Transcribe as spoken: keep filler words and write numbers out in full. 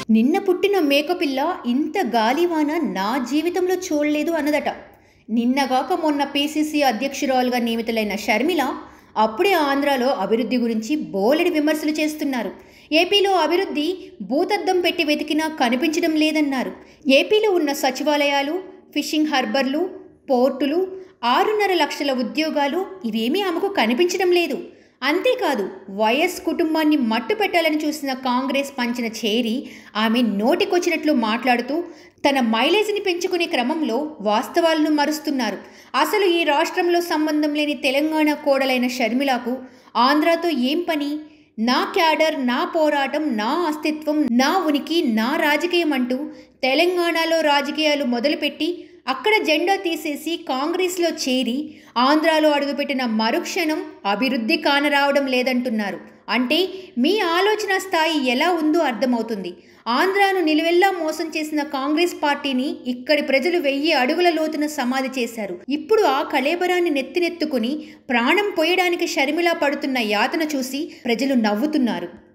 నిన్న పుట్టిన మేకపిల్ల ఇంత గాలివాన నా జీవితంలో చూడలేదు అన్నదట. నిన్నగాక మొన్న పీసీసీ అధ్యక్షురాలుగా నియమితులైన షర్మిల అప్పుడే ఆంధ్రాలో అభివృద్ధి గురించి బోలెడు విమర్శలు చేస్తున్నారు. ఏపీలో అభివృద్ధి భూతద్దం పెట్టి వెతికినా కనిపించడం లేదన్నారు. ఏపీలో ఉన్న సచివాలయాలు, ఫిషింగ్ హార్బర్లు, పోర్టులు, ఆరున్నర లక్షల ఉద్యోగాలు ఇవేమీ ఆమెకు కనిపించడం లేదు. అంతేకాదు, వైఎస్ కుటుంబాన్ని మట్టు పెట్టాలని చూసిన కాంగ్రెస్ పంచిన చేరి ఆమె నోటికొచ్చినట్లు మాట్లాడుతూ తన మైలేజీని పెంచుకునే క్రమంలో వాస్తవాలను మరుస్తున్నారు. అసలు ఈ రాష్ట్రంలో సంబంధం లేని తెలంగాణ కోడలైన షర్మిలకు ఆంధ్రాతో ఏం పని? నా క్యాడర్, నా పోరాటం, నా అస్తిత్వం, నా ఉనికి, నా రాజకీయం అంటూ తెలంగాణలో రాజకీయాలు మొదలుపెట్టి అక్కడ జెండా తీసేసి కాంగ్రెస్లో చేరి ఆంధ్రాలో అడుగుపెట్టిన మరుక్షణం అభివృద్ధి కానరావడం లేదంటున్నారు. అంటే మీ ఆలోచన స్థాయి ఎలా ఉందో అర్థమవుతుంది. ఆంధ్రాను నిలువెల్లా మోసం చేసిన కాంగ్రెస్ పార్టీని ఇక్కడి ప్రజలు వెయ్యి అడుగుల లోతున సమాధి చేశారు. ఇప్పుడు ఆ కళేబరాన్ని నెత్తినెత్తుకుని ప్రాణం పోయడానికి షర్మిల పడుతున్న యాతన చూసి ప్రజలు నవ్వుతున్నారు.